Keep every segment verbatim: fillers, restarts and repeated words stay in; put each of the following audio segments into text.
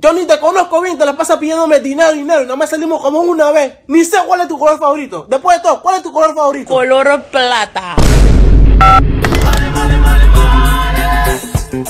Yo ni te conozco bien, te la pasas pidiéndome dinero, dinero, y no me salimos como una vez. Ni sé cuál es tu color favorito. Después de todo, ¿cuál es tu color favorito? Color plata. Vale, vale, vale, vale.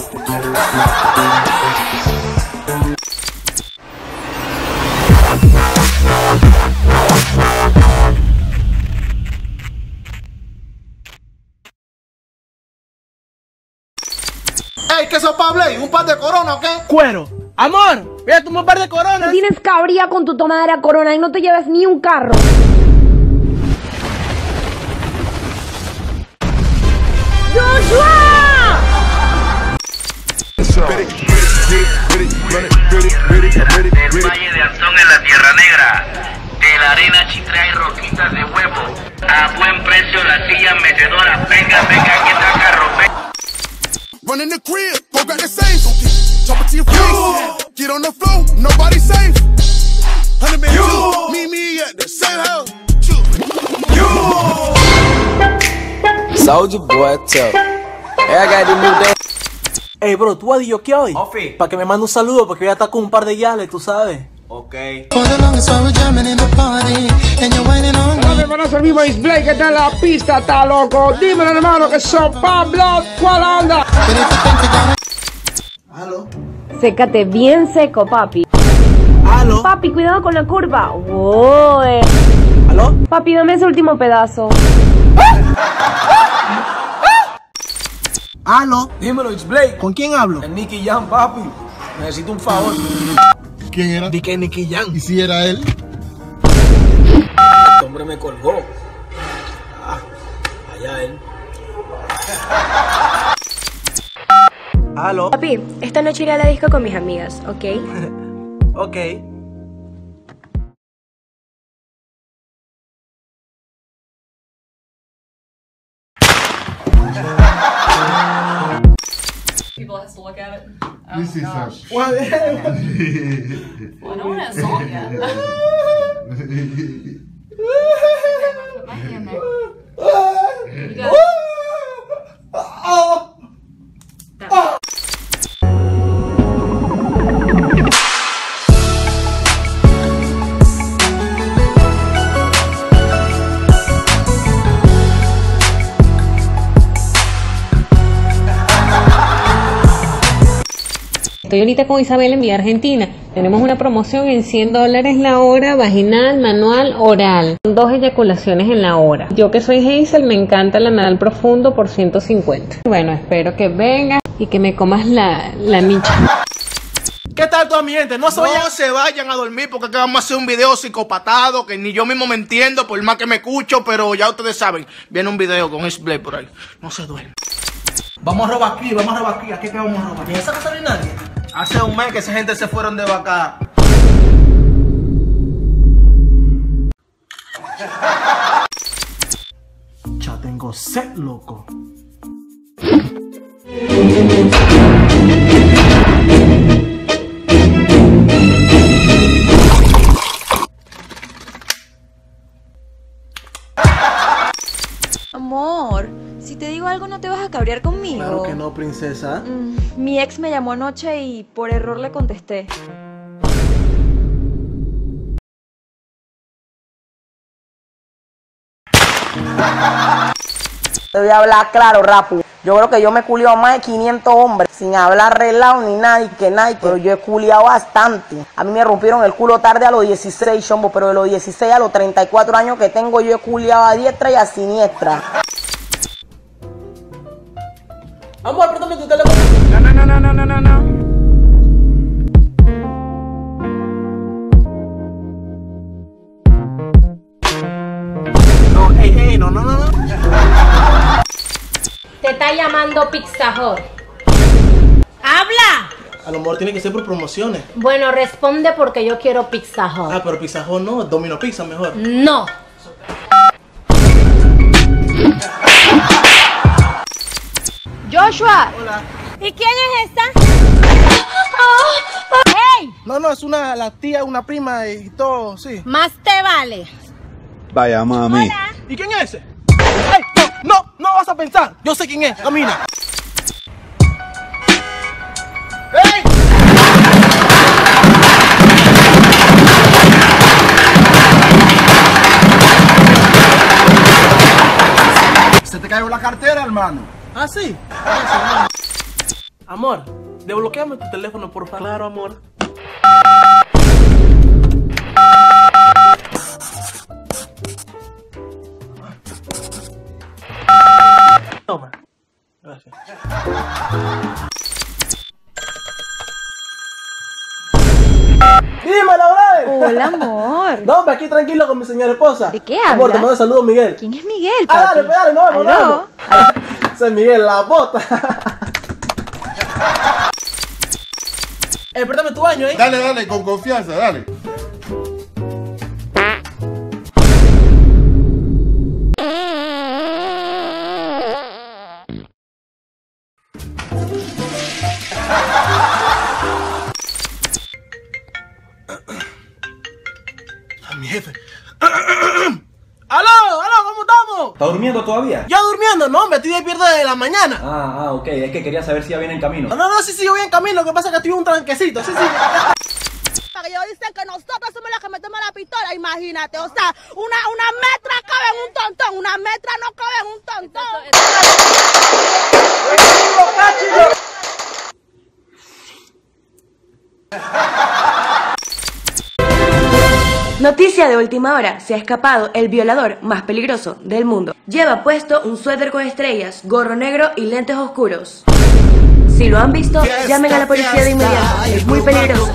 Ey, ¿qué sopa, Blay? ¿Un par de corona o qué? Cuero. Amor, voy a tomar un par de coronas. Tienes cabría con tu tomadera corona y no te lleves ni un carro. ¡Joshua! Del Valle de Anzón en la Tierra Negra, de la arena chitrea y roquitas de huevo, a buen precio las sillas metedoras, venga, venga, que está carro, venga. Run in the crib, go grab the safe, drop it to your face, get on the floor, nobody safe. Hundred man, two, meet me at the same house. Soldier boy, tell. Hey, I got the new day. Ey, bro, ¿tú adiós qué hoy? Ofi. Para que me mande un saludo, porque voy a estar con un par de yales, tú sabes. Ok. Hola, hermanos, el mismo Isblay que está en la pista, está loco. Dímelo, hermano, que son Pablo, ¿cuál onda? Aló. Sécate bien seco, papi. Aló. Papi, cuidado con la curva. Uy. Aló. Papi, dame ese último pedazo. Aló. Dímelo, it's Blake. ¿Con quién hablo? El Nicky Jam, papi. Necesito un favor. ¿Quién era? Di que Nicky Jam. ¿Y si era él? Este hombre me colgó. Ah, allá él. Aló. Papi, esta noche iré a la disco con mis amigas, ¿ok? Ok. People has to look at it. Oh, This is gosh. a... Well, I don't want to assault yet. Put my hand there. You got it. That- Estoy ahorita con Isabel en Vía Argentina. Tenemos una promoción en cien dólares la hora, vaginal, manual, oral. Dos eyaculaciones en la hora. Yo que soy Hazel, me encanta el anal profundo por ciento cincuenta. Bueno, espero que vengas y que me comas la, la micha. ¿Qué tal toda mi gente? No se vayan. No se vayan a dormir porque acá vamos a hacer un video psicopatado que ni yo mismo me entiendo por más que me escucho, pero ya ustedes saben, viene un video con Isblay por ahí. No se duermen. Vamos a robar aquí, vamos a robar aquí. ¿A qué que vamos a robar? ¿En esa casa no hay nadie? Hace un mes que esa gente se fueron de vaca. Ya tengo sed, loco. Amor, si te digo algo no te vas a cabrear conmigo. Claro que no, princesa. Mm, mi ex me llamó anoche y por error le contesté. Te voy a hablar claro, Rapu. Yo creo que yo me he culiado más de quinientos hombres, sin hablar arreglado ni nada, y que nada, pero yo he culiado bastante. A mí me rompieron el culo tarde a los dieciséis, chombo, pero de los dieciséis a los treinta y cuatro años que tengo, yo he culiado a diestra y a siniestra. Amor, préstame tu teléfono. No, no, no, no, no, no, no. No, ey, ey, no, no, no, no. Te está llamando Pizza Hut. ¡Habla! A lo mejor tiene que ser por promociones. Bueno, responde porque yo quiero Pizza Hut. Ah, pero Pizza Hut no, Domino Pizza mejor. No. Joshua. Hola. ¿Y quién es esta? ¡Hey! No, no, es una, la tía, una prima y todo, sí. Más te vale. Vaya, mami. ¿Y quién es ese? ¡Ey! No, no, no vas a pensar. Yo sé quién es, camina. ¡Ey! hermano. ¿Ah, sí? Gracias, hermano. Amor, desbloqueame tu teléfono, por favor. Claro, amor. Toma. Gracias. Dímelo, brother. Hola, amor. No, hombre, aquí tranquilo con mi señora esposa. ¿De qué Amor, te hablas? mando saludos, Miguel. ¿Quién es Miguel, Ah, papi? dale, dale, no, no, no, no. Ese es Miguel, la bota. Eh, préstame tu baño, ¿eh? Dale, dale, con confianza, dale. Mi jefe. ¡Aló! ¡Aló! ¿Cómo estamos? ¿Está durmiendo todavía? Ya durmiendo, no, me estoy despierto de la mañana. Ah, ah, ok. Es que quería saber si ya viene en camino. No, no, no, sí, sí, yo voy en camino. Lo que pasa es que estoy un tranquecito. Sí, sí. Para que ellos dicen que nosotros somos los que metemos la pistola, imagínate. O sea, una, una metra cabe en un tontón. Una metra no cabe en un tontón. Noticia de última hora, se ha escapado el violador más peligroso del mundo. Lleva puesto un suéter con estrellas, gorro negro y lentes oscuros. Si lo han visto, llamen a la policía de inmediato, es muy peligroso.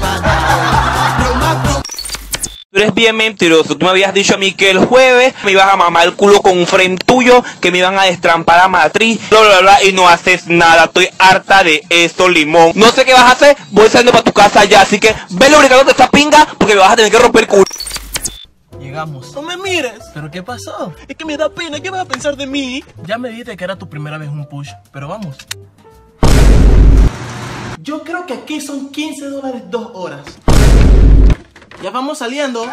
Tú eres bien mentiroso, tú me habías dicho a mí que el jueves me ibas a mamar el culo con un friend tuyo, que me iban a destrampar a matriz, bla bla bla, y no haces nada, estoy harta de esto, limón. No sé qué vas a hacer, voy saliendo para tu casa ya, así que ve lubricándote esta pinga, porque me vas a tener que romper el culo. Llegamos. No me mires. ¿Pero qué pasó? Es que me da pena. ¿Qué vas a pensar de mí? Ya me dijiste que era tu primera vez un push, pero vamos. Yo creo que aquí son quince dólares dos horas. Ya vamos saliendo.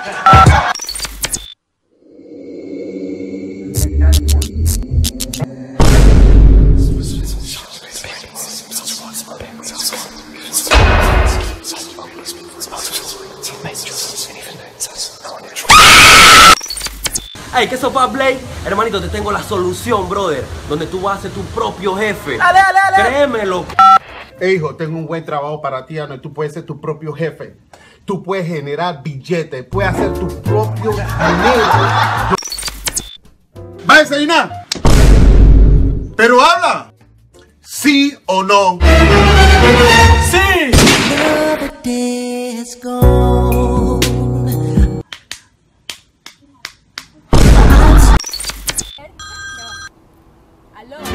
Hey, ¿qué sopa, Blake? Hermanito, te tengo la solución, brother. Donde tú vas a ser tu propio jefe. Dale, dale, dale. Créemelo. Hey, hijo, tengo un buen trabajo para ti, donde tú puedes ser tu propio jefe. Tú puedes generar billetes, puedes hacer tu propio dinero. ¿Va a desayunar? Pero habla. ¿Sí o no? ¡Sí! Aló.